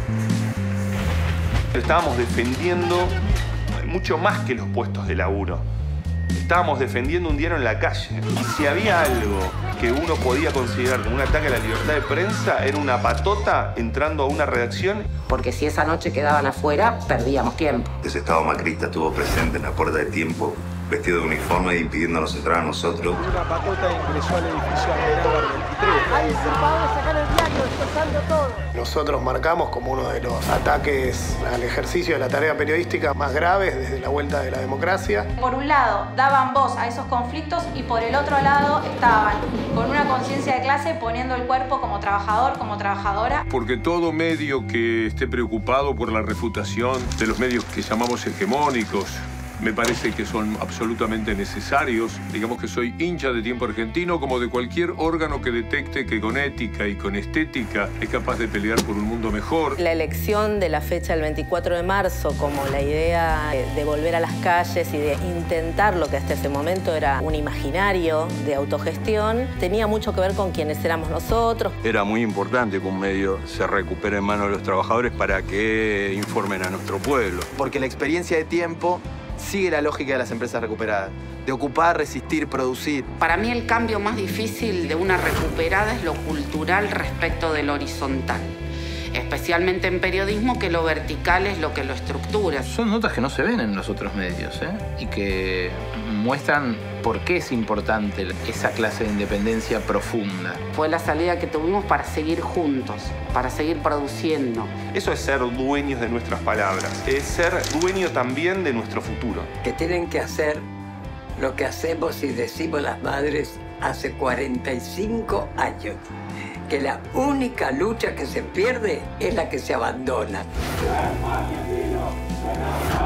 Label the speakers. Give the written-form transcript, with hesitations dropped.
Speaker 1: Estábamos defendiendo mucho más que los puestos de laburo. Estábamos defendiendo un diario en la calle. Y si había algo que uno podía considerar como un ataque a la libertad de prensa, era una patota entrando a una redacción.
Speaker 2: Porque si esa noche quedaban afuera, perdíamos tiempo.
Speaker 3: Ese estado macrista estuvo presente en la Puerta de Tiempo, vestido de uniforme e impidiéndonos entrar a nosotros.
Speaker 4: Una patota ingresó al edificio Amenábar 23.
Speaker 5: Hay usurpadores acá en el diario, destrozando todo.
Speaker 4: Nosotros marcamos como uno de los ataques al ejercicio de la tarea periodística más graves desde la vuelta de la democracia.
Speaker 6: Por un lado, daban voz a esos conflictos y por el otro lado estaban con una conciencia de clase poniendo el cuerpo como trabajador, como trabajadora.
Speaker 7: Porque todo medio que esté preocupado por la refutación de los medios que llamamos hegemónicos, me parece que son absolutamente necesarios. Digamos que soy hincha de Tiempo Argentino, como de cualquier órgano que detecte que con ética y con estética es capaz de pelear por un mundo mejor.
Speaker 8: La elección de la fecha del 24 de marzo como la idea de volver a las calles y de intentar lo que hasta ese momento era un imaginario de autogestión, tenía mucho que ver con quienes éramos nosotros.
Speaker 9: Era muy importante que un medio se recupere en manos de los trabajadores para que informen a nuestro pueblo.
Speaker 10: Porque la experiencia de Tiempo sigue la lógica de las empresas recuperadas, de ocupar, resistir, producir.
Speaker 2: Para mí el cambio más difícil de una recuperada es lo cultural respecto del horizontal. Especialmente en periodismo, que lo vertical es lo que lo estructura.
Speaker 11: Son notas que no se ven en los otros medios, y que muestran por qué es importante esa clase de independencia profunda.
Speaker 2: Fue la salida que tuvimos para seguir juntos, para seguir produciendo.
Speaker 1: Eso es ser dueños de nuestras palabras. Es ser dueño también de nuestro futuro.
Speaker 5: Que tienen que hacer lo que hacemos y decimos las madres hace 45 años. Que la única lucha que se pierde es la que se abandona.